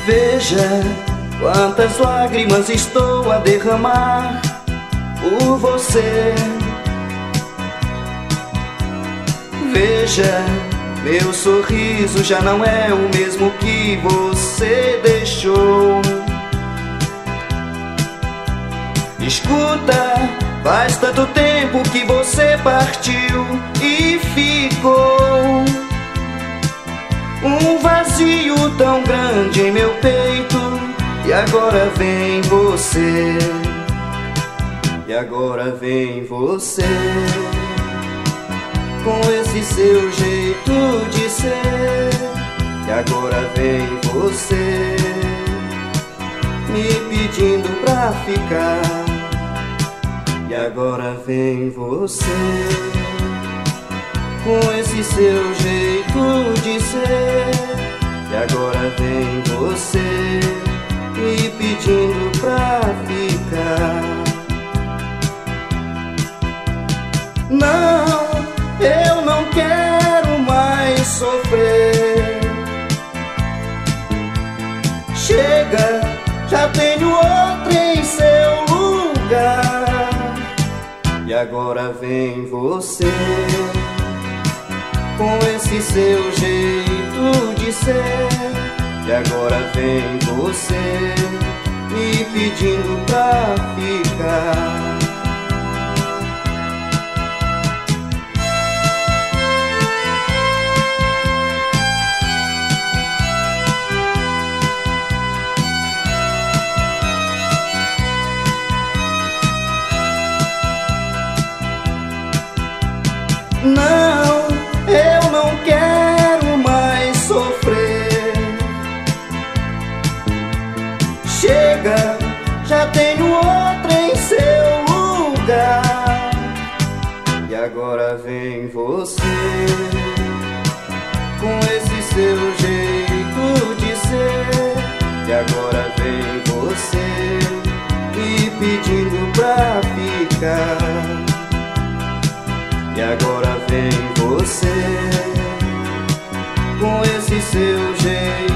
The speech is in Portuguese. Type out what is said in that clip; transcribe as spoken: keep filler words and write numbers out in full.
Veja quantas lágrimas estou a derramar por você. Veja, meu sorriso já não é o mesmo que você deixou. Escuta, faz tanto tempo que você partiu e ficou um vazio tão grande em meu peito. E agora vem você, e agora vem você, com esse seu jeito de ser. E agora vem você, me pedindo pra ficar. E agora vem você, com esse seu jeito de ser. E agora vem você, me pedindo pra ficar. Não, eu não quero mais sofrer. Chega, já tenho outro em seu lugar. E agora vem você, com esse seu jeito de ser. E agora vem você, me pedindo pra ficar. Não, eu não quero mais sofrer. Chega, já tenho outra em seu lugar. E agora vem você, com esse seu jeito de ser. E agora vem você, me pedindo pra ficar. E agora vem você, com esse seu jeito